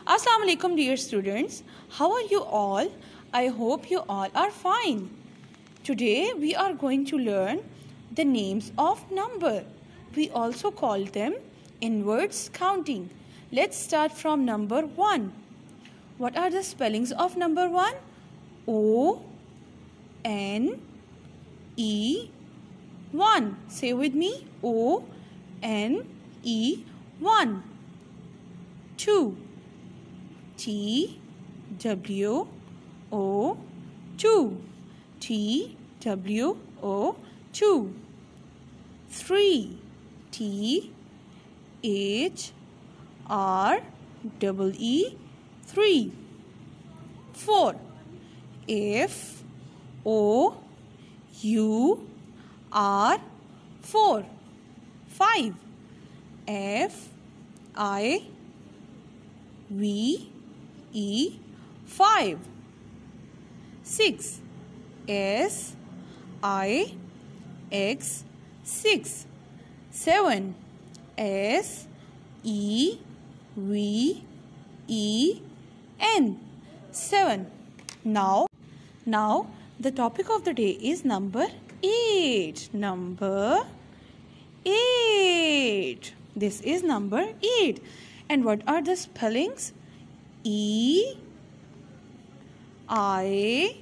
Assalamu alaikum dear students. How are you all? I hope you all are fine. Today we are going to learn the names of number. We also call them inwards counting. Let's start from number 1. What are the spellings of number 1? O N E 1. Say with me. O N E 1. 2. T W O 2. T W O 2. 3. T H R E E 3. 4. F O U R 4. 5. F I V E 5. 6. S I X 6. 7. S E V E N 7. Now the topic of the day is number 8. Number 8. This is number 8. And what are the spellings? E I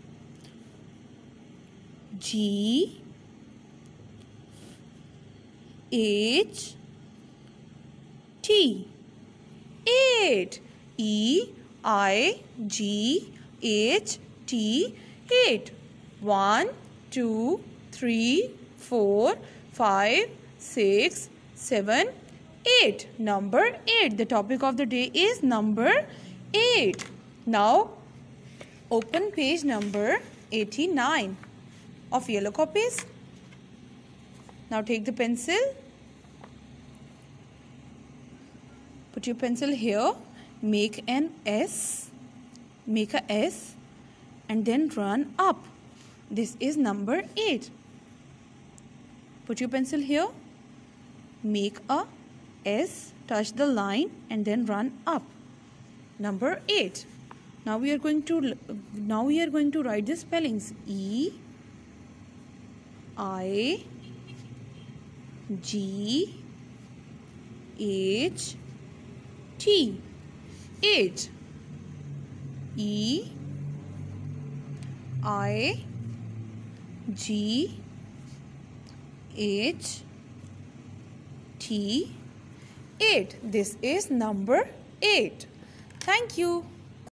G H T 8. E I G H T 8. 1 2 3 4 5 6 7 8. Number 8. The topic of the day is number 8. Now open page number 89 of yellow copies. Now take the pencil. Put your pencil here. Make an S. Make a S and then run up. This is number 8. Put your pencil here. Make a S, touch the line and then run up. Number 8. Now we are going to write the spellings. E I G H T 8. E I G H T 8. This is number 8. Thank you.